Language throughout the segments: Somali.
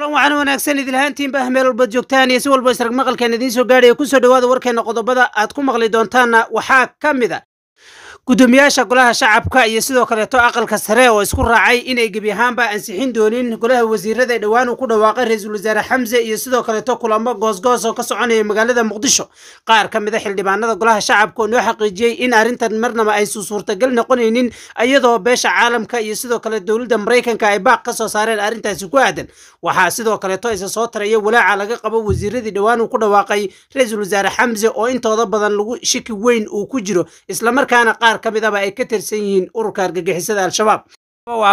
kulan waxaan wanaagsan idin lahaantiin baa meel walba joogtaan iyo si walba isarag maqalkeen idiin soo gaadhay ku soo dhawaada warkeena qodobada aad ku maqli doontaanna waxaa ka mid ah gudoomiyaasha golaha shacabka iyo sidoo kale aqalka sare oo isku raacay inay gebi ahaanba ansixin doonin golaha wasiirada dhawaan ku dhawaaqay ra'iisul wasaare Xamse iyo sidoo kale kulamo goosgoos oo ka soconaya magaalada Muqdisho qaar ka mid ah xildhibaanada golaha shacabka oo noo xaqiijiyay in arintan marnaba ay suurtagal noqonaynin iyadoo beesha caalamka iyo sidoo kale dawladda Mareykanka ay baaq ka soo saareen arintaasi ku aadan waxa sidoo kale isa soo taraya walaaca laga qabo wasiiradii dhawaan ku dhawaaqay ra'iisul wasaare Xamse oo intooda badan lagu shaki weyn uu ku jiro isla markaana qaar kamid ah ay ka tirsan yihiin ururka argagixisada al-shabaab waa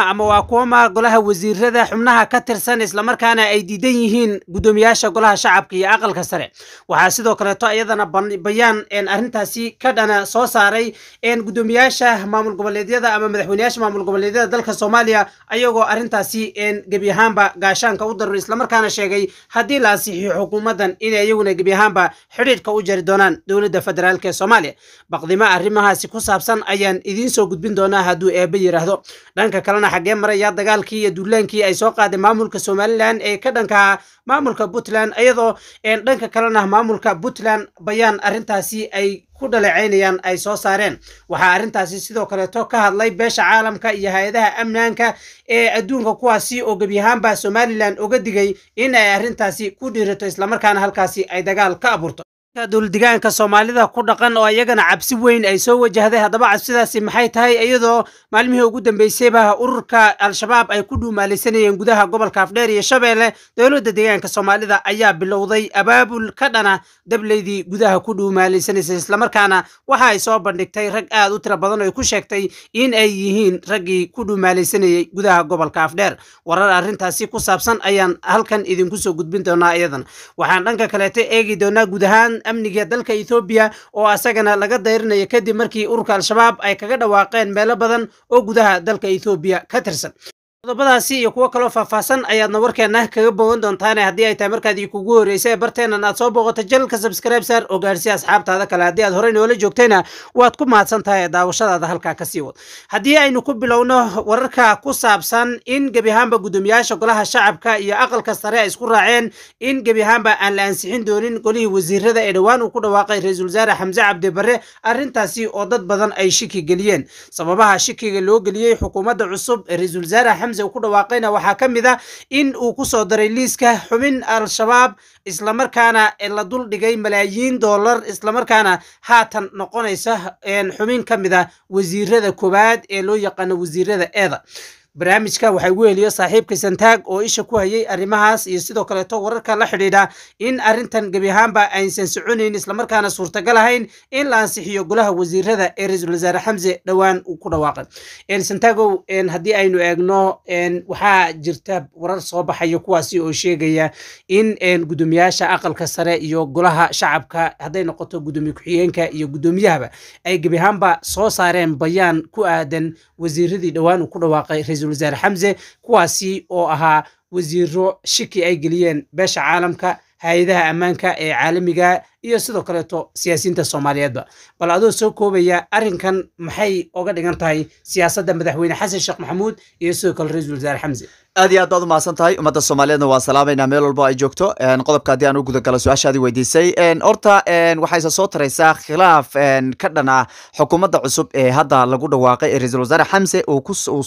kuma golaha wasiirada xubnaha ka tirsan isla markaana ay diidan yihiin gudoomiyaasha golaha shacabka iyo aqalka sare waxa sidoo kale iyadana bayaan arintaasi ka dhana soo saaray gudoomiyaasha maamul goboleedyada ama madaxweynayaasha maamul goboleedyada dalka Soomaaliya ayagoo arintaasi gebi ahaanba gaashaanka u daruur isla markaana sheegay hadii la ansixiyo xukuumadan in ayaguna gebi ahaanba xiriirka u jari doonaan dawladda federaalka ee Soomaaliya baqdimo arrimahaasi ku saabsan ayaan idiin soo gudbin doonaa haduu eeba yiraahdo dhanka kalena xagee maraya dagaalkii iyo duulaankii ay soo qaaday maamulka Somaliland ee ka dhanka maamulka Puntland iyadoo dhanka kalena maamulka Puntland bayaan arintaasi ay ku dhaleeceynayaan ay soo saareen waxa arintaasi sidoo kale ka hadlay beesha caalamka iyo hay'adaha amnaanka ee adduunka kuwaasi oo gebi ahaanba Somaliland uga digay in ay arintaasi ku dhiirato isla markaana halkaasi ay dagaal ka abuurto dowladdeegaanka Soomaalida ku dhaqan oo ayagana cabsi weyn ay soo wajahday hadaba cabsidaasi maxay tahay iyadoo maalmihii ugu dambeysay ururka al-shabaab ay ku dhuumaalaysanayeen gudaha gobolka Afdheer iyo Shabeelle dowladda deegaanka Soomaalida ayaa bilowday abaabul ka dhana dableydii gudaha ku dhuumaalaysanaysa isla markaana waxa ay soo bandhigtay rag aad u tiro badan oo ku sheegtay in ay yihiin raggii ku dhuumaalaysanayay gudaha gobolka Afdheer warar arintaasi ku saabsan ayaan halkan idinku soo gudbin doonaa iyadan waxaan dhanka kale eegi doonaa gudahaan amniga dalka Ethiopia oo asagana laga dayrinayo kadib markii ururka al-shabaab ay kaga dhawaaqeen meelo badan oo gudaha dalka Ethiopia ka tirsan qodobadaasi iyo kuwa kale oo faahfaahsan ayaadna warkeena kaga bogan doontaan haddii ay tahay markaad kugu horeysay barteenan aad soo booqato channelka subscribe sar oo gaarsiya asxaabtaada kale haddii aad horey noola joogtayna waad ku mahadsan tahay daawashadaada halka ka sii wad haddii aynu ku bilowno wararka ku saabsan in gebi ahaanba gudoomiyaasha golaha shacabka iyo aqalka sare ay isku raaceen in gebi ahaanba aan la ansixin doonin golihii wasiirada ee dhawaan ku dhawaaqay ra'iisul wasaare Xamse Cabdi Barre arintaasi oo dad badan ay shaki geliyeen sababaha shakiga loo geliyay xukuumadda cusub ee ra'iisul wasaare ku dhawaaqayna waxa kamid ah in uu ku soo daray liiska xubin al-shabaab isla markaana la dul dhigay malaayiin dollar isla markaana haatan noqonaysa xubin kamid ah wasiirada koobaad ee loo yaqaan wasiirada eeda barnaamijka waxa uu heliyo saaxiibka Santaag oo isha ku hayay arrimahaas iyo sidoo kale wararka la xidhiidha in arintan gebi ahaanba aysan soconayn isla markaana suurtagal ahayn in la ansixiyo golaha wasiirada ee ra'iisul wasaare Xamse dhawaan uu ku dhawaaqay Santaago haddii aynu eegno waxa jirta warar soo baxaya kuwaasi oo sheegaya in gudoomiyaasha aqalka sare iyo golaha shacabka haday noqoto gudoomiye ku-xigeenka iyo gudoomiyahaba ay gebi ahaanba soo saareen bayaan ku aadan wasiiradii dhawaan ku dhawaaqay ra'iisul wasaare Xamse kuwaasi oo ahaa wasiiro shiki ay geliyeen beesha caalamka hay'adaha ammaanka ee caalamiga iyo sidoo kale siyaasiyiinta Soomaaliyeedba bal adoo soo koobaya arinkan maxay uga dhigan tahay siyaasadda madaxweyne Xasan Sheekh Maxamuud iyo sidoo kale ra'iisul wasaare Xamse aad iyo aad baad u mahadsan tahay ummadda Soomaaliyeedna waan salaamayna meel walba ay joogto qodobka hadii aan u guda galo su'aashaadii weydiisay horta waxay soo taraysaa khilaaf ka dhana xukuumadda cusub ee hadda lagu dhawaaqay ra'iisul wasaare Xamse uu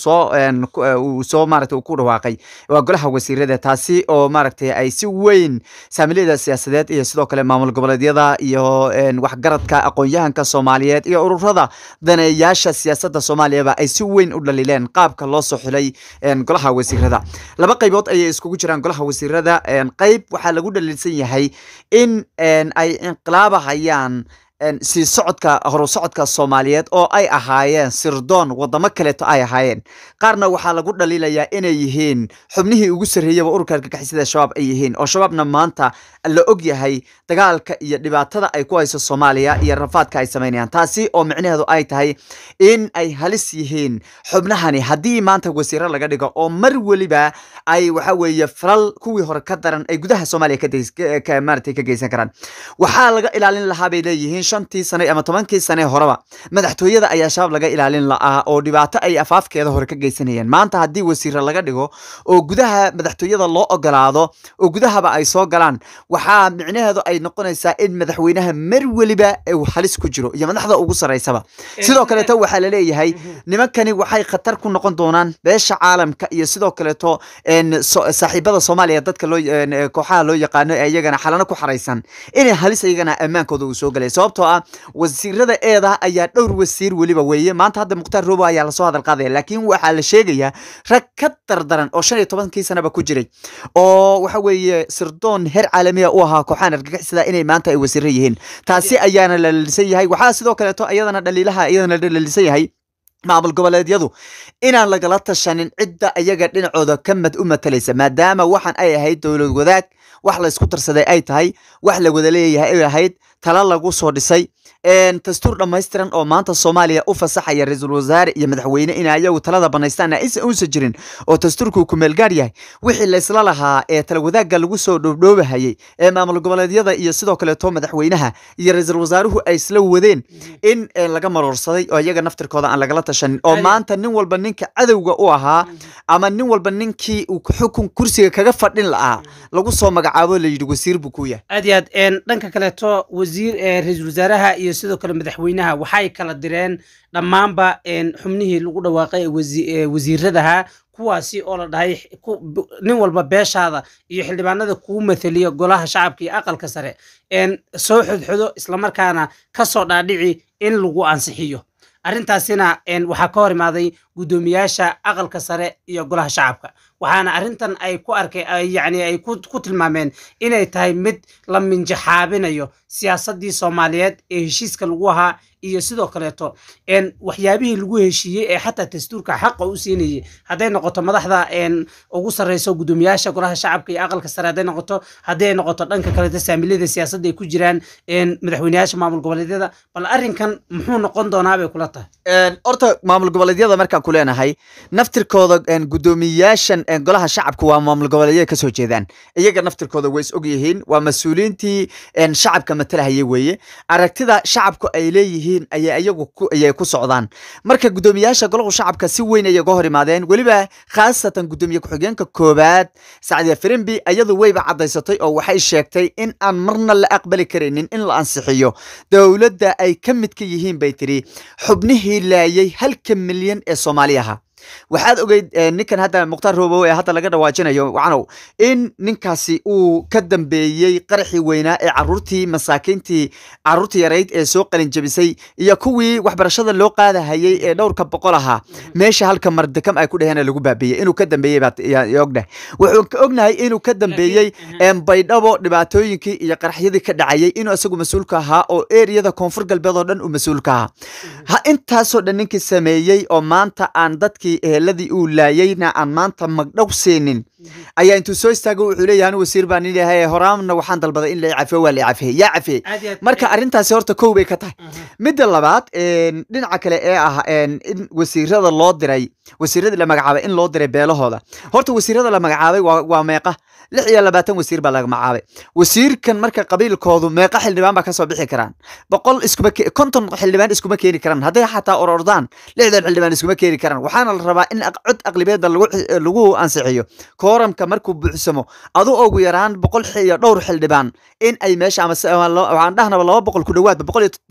soo maaragtay ku dhawaaqay waa golaha wasiirada taasi oo maaragtay ay si weyn saamilada siyaasadeed iyo sidoo kale maamul goboleedyada iyo waxgaradka aqoon-yahanka Soomaaliyeed iyo ururada daneeyaasha siyaasadda Soomaaliya ay si weyn u dhaliileen qaabka loo soo xulay golaha wasiirada laba qaybood ay iskugu jiraan golaha wasiirada qayb waxa lagu dhaliilsan yahay in ay inqilaabahayaan si socodka horu socodka Soomaaliyeed oo ay ahaayeen sirdoon wadamo kale ay ahaayeen qaarna waxa lagu dhaliilayaa inay yihiin xubnihii ugu sareeyay ururka argagixisada shabaab ay yihiin oo shabaabna maanta la og yahay dagaalka iyo dhibaatada ay ku hayso Soomaaliya iyo rafaadka ay sameeyaan taasi oo micnaheedu ay tahay in ay halis yihiin xubnahani hadii maanta wasiiro laga dhigo oo mar waliba ay waxa weeye falal kuwii hore ka daran ay gudaha Soomaaliya ka maartay ka geysan karaan waxa laga ilaalin lahaa bay leeyihiin shantii sane ama 10kii sane horeba madaxtooyada ayaa shabaab laga ilaalin la'aa oo dhibaato ay afaafkeeda hore ka geysanayeen maanta haddii wasiir laga dhigo oo gudaha madaxtooyada loo ogolaado oo gudahaba ay soo galaan waxaa micnaheedu ay noqonaysaa in madaxweynaha mar waliba uu halis ku jiro iyo madaxda ugu sareysaba sidoo kale waxa la leeyahay nimankani waxay khatar ku noqon doonaan beesha caalamka iyo sidoo kale saaxiibada Soomaaliya dadka loo kooxaha loo yaqaano ee iyagana xalana ku xareysan inay halis iyagana amaankooda u soo galay sababtoo ah wasiirada eeda ayaa dhowr wasiir waliba weeye maanta hadda Mukhtaar Roobo ayaa la soo hadal qaaday laakiin waxa la sheegayaa rag ka dardaran oo 15kii sanaba ku jiray oo waxa weeye sirdoon heer caalami ah u ahaa kooxahan argagixisada inay maanta ay wasiir yihiin taasi ayaana la lisan yahay waxa sidoo kale ayadana dhaliilaha iyadana la lisan yahay maamul goboleedyadu inaan lagala tashanin cidda ayaga dhinacooda ka mad u matalaysa maadaama waxaan ay ahayd dowlad wadaag wax la isku tarsaday ay tahay wax la wada leeyahay ay ahayd tala lagu soo dhisay dastuur dhammaystiran oo maanta Soomaaliya u fasaxaya ra'iisul wasaare iyo madaxweyne in ayagu talada banaystaan aysan jirin oo dastuurku ku meel gaar yahay wixii la isla lahaa ee tala wadaagga lagu soo dhoobdhoobahayay ee maamul goboleedyada iyo sidoo kale madaxweynaha iyo ra'iisul wasaaruhu ay isla wadeen in laga marorsaday oo iyaga naftirkooda aan lagala tashanin oo maanta nin walba ninka cadowga u ahaa ama nin walba ninkii uu xukun kursiga kaga fadhin lahaa lagu soo magacaabo la yiri wasiir buu ku yahay aad iyo aad dhanka kale wasiir ra'iisul wasaaraha iyo sidoo kale madaxweynaha waxay kala direen dhamaanba xubnihii lagu dhawaaqay wasiiradaha kuwaasi oo la dhahay nin walba beeshaada iyo xildhibaanada ku mathaliyo golaha shacabka iyo aqalka sare soo xudxudo isla markaana ka soo dhaadhici in lagu ansixiyo arrintaasina waxaa ka hor imaaday gudoomiyaasha aqalka sare iyo golaha shacabka waxaana arrintan ay ku arkay yani ay ku tilmaameen inay tahay mid la minjaxaabinayo siyaasadii Soomaaliyeed ee heshiiska lagu ahaa iyo sidoo kaleeto waxyaabihii lagu heshiiyay ee xataa dastuurka xaq u siinayay haday noqoto madaxda ugu sareyso gudoomiyaasha golaha shacabka iyo aqalka sare haday noqoto dhanka kale saamilada siyaasadda ay ku jiraan madaxweynayaasha maamul goboleedyada bal arrinkan muxuu noqon doonaa bay kula tahay horta maamul goboleedyada markaan ku leenahay naftirkooda gudoomiyaashan golaha shacabka waa maamul goboleedyada ka soo jeedaan iyaga naftirkooda way is og yihiin waa mas'uuliyiintii shacabka matalahayay weeye aragtida shacabku ay leeyihiin ayay ku socdaan marka gudoomiyaasha golaha shacabka si weyn ay uga hor imaadeen waliba khaasatan gudoomiye ku-xigeenka koobaad Sacdiya Firimbi ayadu wayba cadaysatay oo waxay sheegtay in aan marna la aqbali karinin in la ansixiyo dawladda ay ka mid ka yihiin bay tiri xubnihii laayay 1 milyan ee Soomaaliyaha waxaad ogeyd ninkan hadda Mukhtaar Roobo ee hadda laga dhawaajinayo waxaanu in ninkaasi uu ka dambeeyay qaraxii weynaa ee caruurtii yareyd ee soo qalin jabisay iyo kuwii waxbarashada loo qaadahayay ee dhowrka boqol ahaa meesha halka mardakam ay ku dhaheen lagu baabiyay inuu ka dambeeyay ognahay wuxuu ka ognahay inuu ka dambeeyay baydhabo dhibaatooyinkii iyo qaraxyadii ka dhacayay inuu isagu mas'uul ka ahaa oo eriyada koonfur galbeed oo dhan uu mas'uul ka ahaa intaasoo dhan ninkii sameeyay oo maanta aan dadkii eheladii uu laayayna aan maanta magdhow siinin ayaa intuu soo istaago wuxuu leeyahay wasiir baan ilaahay horaamna waxaan dalbaday in la cafiyo waa la cafiyo yaa cafiyo marka arrintaasi horta koow bay ka tahay midda labaad dhinaca kale ee ah in wasiirada loo diray wasiirada la magacaabay in loo diray beelahooda horta wasiirada la magacaabay waa meeqa 26 wasiir baa laga magacaabay wasiirkan marka qabiilkoodu meeqa xildhibaan baa ka soo bixi karaan 50 xildhibaan iskuma keeni karaan haday xataa ordaan 60 xildhibaan iskuma keeni karaan waxaana la rabaa in cod aqlibeed lagu ansixiyo kooramka markuu buuxsamo adoo ugu yaraan 100 iyo dhowr xildhibaan in ay meesha ama waxaan dhahnaba 200 ku dhawaad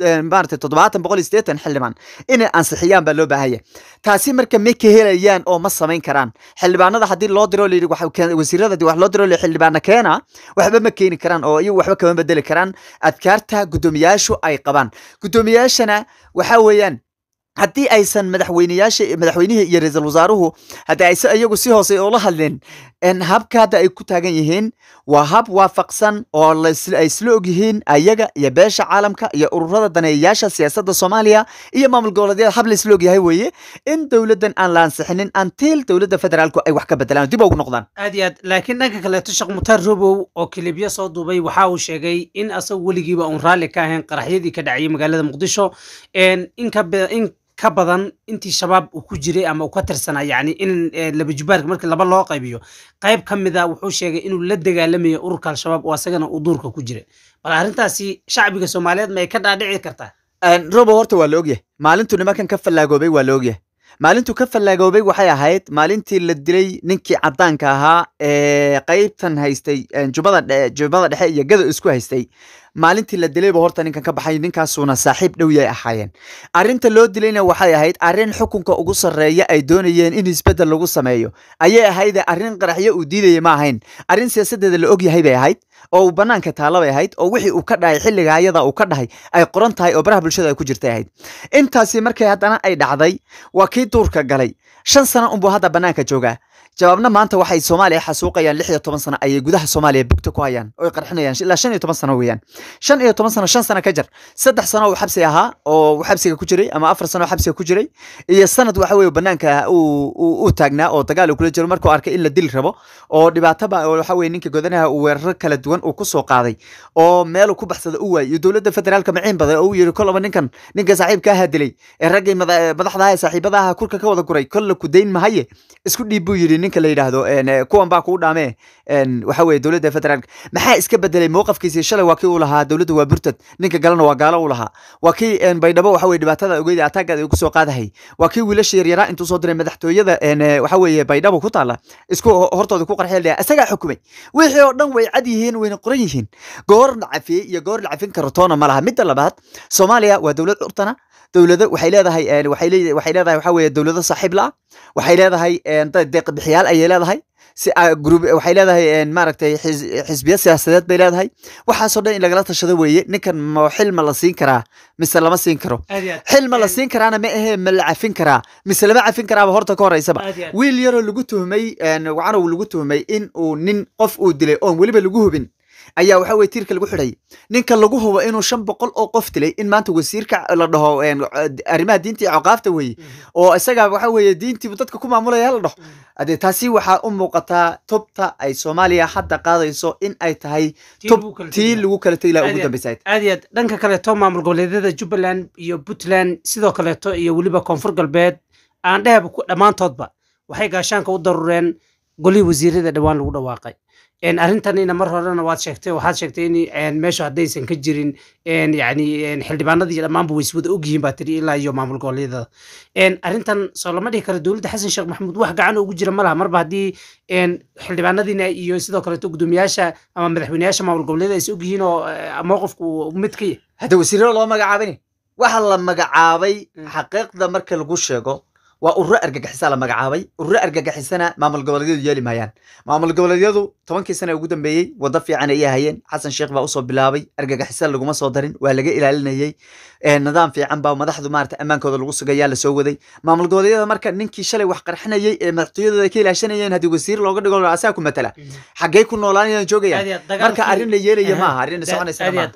170 xildhibaan in ansixiyaan baa loo baahan yahay taasi marka ma ka helayaan oo ma samayn karaan xildhibaanada hadii loo diro leeyahay waxa wasiirada wax loo diro xildhibaana keena waxba ma keeni karaan oo iyagu waxba kama bedeli karaan adkaarta gudoomiyaashu ay qabaan gudoomiyaashana waxa weeyaan haddii aysan madaxweynihii iyo ra'iisul wasaaruhu haddii aysan iyagu si hoose oo la hadleen habka hadda ay ku taagan yihiin waa hab waafaqsan oo ay isla og yihiin ayaga iyo beesha caalamka iyo ururada daneeyayaasha siyaasadda Soomaaliya iyo maamul goboleedyada hab la isla og yahay weeye in dawladdan aan la ansixinin until dawladda federaalku ay wax ka bedelaan dib ugu noqdaan aad iyo aad laakiin dhanka kale Sheekh Mukhtaar Roobo oo kilibyo soo duubay waxa uu sheegay in asagu waligiiba uu raali ka ahayn qaraxyadii ka dhacay magaalada Muqdisho in ka badan intii shabaab uu ku jiray ama uu ka tirsanaa yacni in laba jubaarka markii laba loo qaybiyo qayb ka mid ah wuxuu sheegay inuu la dagaalamayo ururka al-shabaab oo asagana uu duurka ku jiray bal arrintaasi shacbiga Soomaaliyeed ma ay ka dhaadhici kartaa robo horta waa la ogyahay maalintu nimankan ka fallaagoobay waa la ogyahay maalintu ka fallaagoobay waxay ahayd maalintii la dilay ninkii cadaanka ahaa ee qaybtan haystay jubada dhexe iyo gado isku haystay maalintii la dilayba horta ninkan ka baxay ninkaasuna saaxiib dhow yay ahaayeen arrinta loo dilayna waxay ahayd arrin xukunka ugu sarreeya ay doonayeen in isbeddel lagu sameeyo ayay ahayd arrin qaraxyo uu diidayay ma ahayn arrin siyaasadeeda la ogyahay bay ahayd oo uu banaanka taalo bay ahayd oo wixii uu ka dhahay xilliga ayada uu ka dhahay ay qoran tahay oo baraha bulshada ay ku jirtay ahayd intaasi markay haddana ay dhacday waa kii duurka galay 5 sano unbuu hadda banaanka joogaa jawaabna maanta waxay Soomaaliya xasuuqayaan 16 sano ayay gudaha Soomaaliya bugta ku hayaan oo qarxinayaan ilaa 15 sano weeyaan 15 sano 5 sano ka jar 3 sano uu xabsi ahaa oo xabsiga ku jiray ama 4 sano xabsiga ku jiray iyo sanad waxa weeye banaanka uu taagnaa oo dagaal uu kula jiro markuu arkay in la dil rabo oo dhibaato ba waxa weeye ninka godanaha uu weerar kala duwan uu ku soo qaaday oo meel uu ku baxsada uu waayay dawladda federaalka maciin baday oo uu yiri kolaba ninka saaxiibka ah dilay ee ragay madaxda saaxiibadaha kurka ka wada guray kol ku deyn mahaye isku dhiib buu yiri ninka la yiraahdo kuwan baa ku dhaamee waxa weeye dawladda federaalka maxaa iska bedelay mowqafkiisa shalay waa kii uu lahaa dawladdu waa burtad ninka galana waa gaalo uu lahaa waa kii baydhabo waxa weeye dhibaatada ogeeyay ataagada ku soo qaadahay waa kii wiilasha yaryara intuu soo diray madaxtooyada waxa weeye baydhabo ku taala isku hortooda ku qarxiyay asaga xukumay wixii oo dhan way cad yihiin wayna qoran yihiin goor dhacafiyay iyo goor dhacafin kartoona ma laha midda labaad Soomaaliya waa dawlad urtana dawladda waxay leedahay waxa weeye dawladda saaxiib la waxay leedahay deeq bixiyaal ay leedahay si group waxay leedahay maaragtay xisbiya siyaasadeed bay leedahay waxa soo dhan in lagala tashado weeye ninkan ma xilma la siin karaa mise lama siin karo xilma la siin karaana ma ahe ma la cafin karaa mise lama cafin karaa horta ka horeysaba wiil yaro lagu tuhmay waxana uu lagu tuhmay in uu nin qof uu dilay oo waliba lagu hubin ayaa waxa weeye tiirka lagu xidhay ninka lagu hubo inuu 500 oo qof dilay in maanta wasiirka la dhaho arrimaha diinta iyo caqaafta weeye oo isaga waxa weeye diintii dadka ku maamulaya la dhaho ade taasi waxa u muuqataa tobta ay Soomaaliya hadda qaadayso in ay tahay tii lagu kala taylaa ugu dambeysay aad dhanka kale maamul goboleedyada Jubbaland iyo Puntland sidoo kale iyo waliba Koonfur Galbeed aan dheeb dhamaantoodba waxay gaashaanka u darureen golii wasiirada dhawaan lagu dhawaaqay arrintanina mar horena waxaad sheegtay in meesha hadaysan ka jirin yani xildhibaanadii dhamaanba way iswada ogyihiin baa tiri ilaa iyo maamul goboleedyada arrintan soo lama dhihi karo dawladda Xasan Sheekh Maxamuud wax gacan ugu jira malaha marba haddii xildhibaanadiina iyo sidoo kale gudoomiyaasha ama madaxweynayaasha maamul goboleedyada ay ogyihiin oo mowqifku mid ka yahay hadda wasiirada loo magacaabay waxa la magacaabay xaqiiqda marka lagu sheego waa urur argagixisa la magacaabay urur argagixisana maamul goboleedyadu yeeli maayaan maamul goboleedyadu 10 sano ugu dambeeyay wada fiican ay hayeen Xasan Sheekh baa u soo bilaabay argagixisa laguma soo darin waa laga ilaalinayay nidaam fiican baa madaxdu maarta amaankooda lagu sugayaa la soo waday maamul goboleedyada marka ninkii shalay wax qarxinayay ee madaxtooyada ka ilaashanayeen hadii wasiir looga dhigo asaa ku matala xagee ku noolaanayaan joogayaan marka arrin la yeelaya ma aha arrin soconaysa ma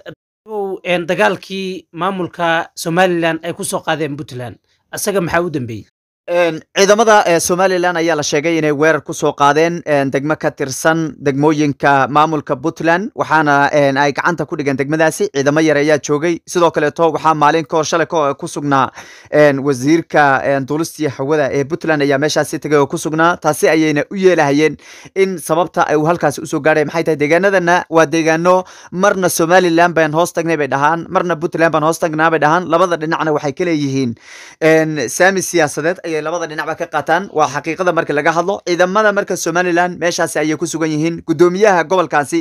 dagaalkii maamulka Somaliland ay ku soo qaadeen Puntland asaga maxaa u dambeeyay ciidamada Somaliland ayaa la sheegay inay weerar ku soo qaadeen degmo ka tirsan degmooyinka maamulka Puntland waxaana ay gacanta ku dhigeen degmadaasi ciidamo yar ayaa joogay sidoo kale waxaa maalin ka hor shalay ku sugnaa wasiirka duulistii hawada ee Puntland ayaa meeshaasi tagay oo ku sugnaa taasi ayayna u yeelahayeen in sababta ay halkaas u soo gaaray maxay tahay deegaanadana waa deegaano marna Somaliland baan hoos tagnay bay dhahaan marna Puntland baan hoos tagnaa bay dhahaan labada dhinacna waxay kala yihiin saami siyaasadeed labada dhinac ba ka qaataan waa xaqiiqada marka laga hadlo ciidamada marka Somaliland meeshaasi ay ku sugan yihiin gudoomiyaha gobolkaasi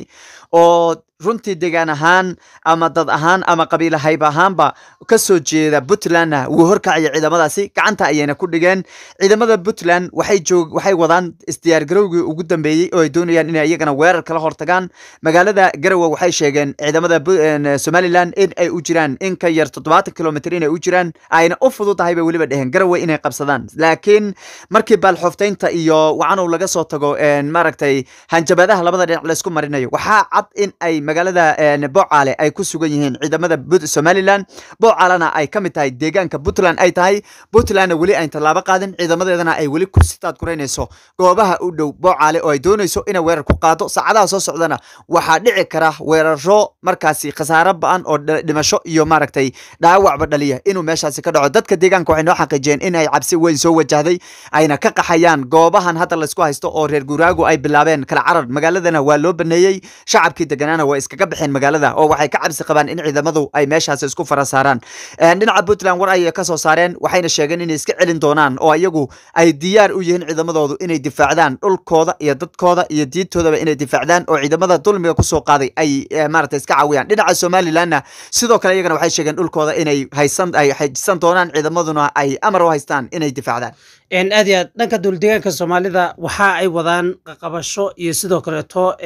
oo runtii deegaan ahaan ama dad ahaan ama qabiil hayb ahaanba ka soo jeeda Puntland uu horkacay ciidamadaasi gacanta ayayna ku dhigeen ciidamada Puntland waxay wadaan isdiyaar garowgii ugu dambeeyay oo ay doonayaan in iyagana weerar kala hortagaan magaalada Garowe waxay sheegeen ciidamada Somaliland in ay u jiraan in ka yar 70 kilomitir in ay u jiraan ayna u fududahay bay waliba dheheen Garowe inay qabsadaan laakiin markii baalxofteynta iyo wacanow laga soo tago maaragtay hanjabadaha labada dhinac la isku marinayo waxa cad in ay magaalada Bocale ay ku sugan yihiin ciidamada Somaliland Bocalena ay kamid tahay deegaanka Puntland ay tahay Puntland wali ay talaabo qaadin ciidamadeedana ay wali ku sitaad kureynayso goobaha u dhow Bocale oo ay doonayso in weerar ku qaado saacadaha soo socdana waxa dhici kara weeraro markaasi khasaare ba'an oo dhimasho iyo maaragtay dhaawacba dhaliya inuu meeshaasi ka dhaco dadka deegaanka waxay noo xaqiijiyeen in ay cabsi weyn soo wajahday ayna ka qaxayaan goobahan hadda la isku haysto oo reer guraagu ay bilaabeen kala carar magaaladana waa loo baneeyay shacabkii deganaana way iskaga bixeen magaalada oo waxay ka cabsi qabaan in ciidamadu ay meeshaasi isku farasaaraan dhinaca Puntland war ay ka soo saareen waxayna sheegeen in iska celin doonaan oo iyagu ay diyaar u yihiin ciidamadoodu inay difaacdaan dhulkooda iyo dadkooda iyo diintooda inay difaacdaan oo ciidamada dulmiga ku soo qaaday ay maartay iska caawiyaan dhinaca Somalilandna sidoo kale iyagana waxay sheegeen dhulkooda inay haysan doonaan ciidamaduna ay amar u haystaan inay difaacdaan aad iyo aad dhanka dowladdeegaanka Soomaalida waxa ay wadaan qabasho iyo sidoo kale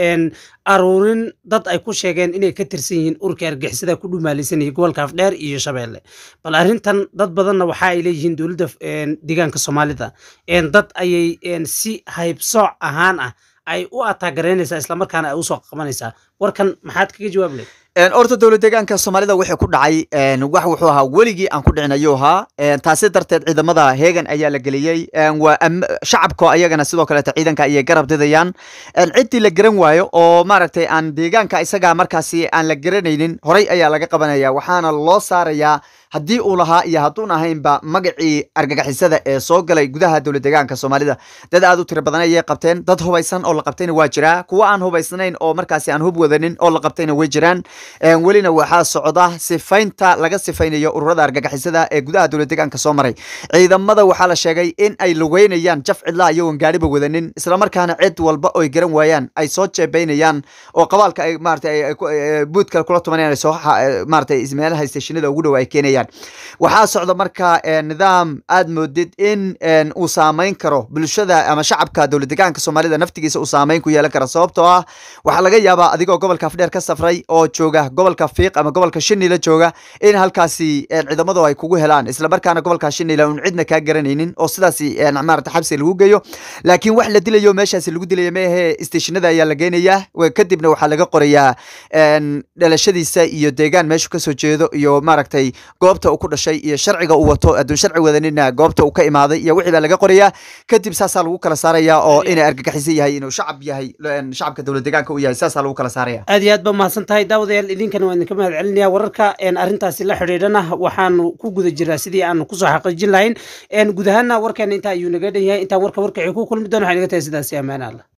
aruurin dad ay ku sheegeen inay ka tirsan yihiin urka argixisada ku dhumaalaysan gobolka Afdheer iyo Shabeelle bal arrintan dad badanna waxa ay leeyihiin dowladda deegaanka Soomaalida dad ayay si haybsooc ahaan ah ay u ataagereynaysaa isla markaana ay u soo qabanaysaa warkan maxaad kaga jawaab leeyahay orta dowlad deegaanka Soomaalida wixii ku dhacay wax wuxuu ahaa weligii aan ku dhicinayo taasi darteed ciidamada heegan ayaa la geliyay shacabka ayagana sidoo kale ciidanka ay garab didayaan cidii la garan waayo oo maaragtay aan deegaanka isaga markaasi aan la garanaynin horay ayaa laga qabanaya waxaana loo saarayaa haddii uu lahaa iyo hadduun ahaynba magacii argagixisada ee soo galay gudaha dowlad deegaanka Soomaalida dad aad u tiro badan ayay qabteen dad hubaysan oo la qabtayna waa jira kuwa aan hubaysnayn oo markaasi aan hub wadanin oo la qabtayna way jiraan welina waxaa socda sifaynta laga sifaynayo ururada argagixisada ee gudaha dowlad deegaanka soo maray ciidamada waxaa la sheegay in ay lugeynayaan jaf cidla iyagoon gaariba wadanin isla markaana cid walba oo garan waayaan ay soo jeebaynayaan oo qabaalka ay maartay buudka kula tumanayaan soo maartay ismeelaha stationada ugu dhow ay keenayaan waxaa socda marka nidaam aad moodid in uu saameyn karo bulshada ama shacabka dowlad deegaanka Soomaalida naftigiisa uu saameyn ku yeelan karo sababtoo ah waxa laga yaabaa adigoo gobolka Afdheer ka safray oo jooga gobolka Fiiq ama gobolka Shinila jooga in halkaasi ciidamadu ay kugu helaan isla markaana gobolka Shinila uu cidna ka garanaynin oo sidaas maarta xabsi lagu geeyo laakiin wax la dilayo meeshaas lagu dilayo meehe stationada ayaa la geenayaa kadibna waxa laga qorayaa dhalashadiisa iyo deegaan meesha ka soo jeedo iyo maaragtay goobta uu ku dhashay iyo sharciga uu wato aduu sharci wadanina goobta uu ka imaaday iyo wixii laga qorayaa kadib saasa lagu kala saaraya oo inay argagixisan yahay inuu shacab yahay shacabka dowlad deegaanka uu yahay saasa lagu kala saaraya aad iyo aad ba mahadsan tahay daawadayaal idinkana waan idinka mahad celinayaa wararka arrintaasi la xiriirana waxaan ku guda jiraa sidii aan ku soo xaqiijin lahayn guud ahaanna warkeena inta ayuu naga dhan yahay intaan warka ku kulmi doono waxaan iga tahay sidaas ammaan Allah